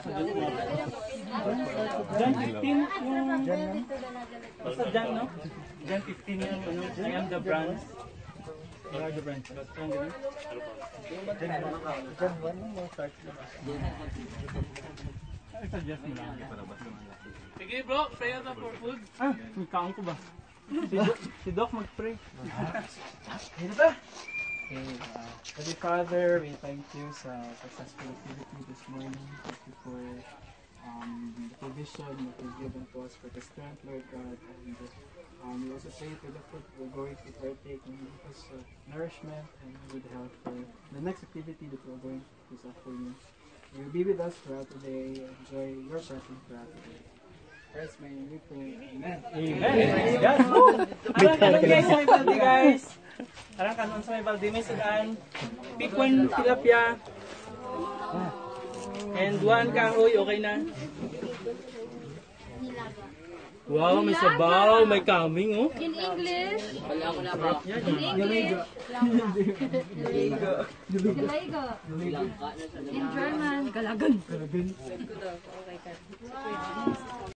Jan 15 yung... Basta Jan, no? Jan 15 yung ano, I am the brands. What are the brands? Jan 1 mo start na. I suggest mo lang. Sige bro, prayer na for food. May kaon ko ba? Si Doc mag-pray. Holy Father, we thank you sa successful activity this morning. Thank you for the provision that you've given to us for the strength, Lord God. And we also pray for the food we're going to partake and give us nourishment and good health for the next activity that we're going to this afternoon. You will be with us throughout the day. Enjoy your presence throughout the day. First, may we pray. Amen. Amen. Arang kanon guys sa may balde guys. Arang kanon sa may balde may sudan. Pick one tilapia. And one kahoy, okay na. Wow, may sabaw, may kaming oh. In English? In English? Galago. In German? Galagan.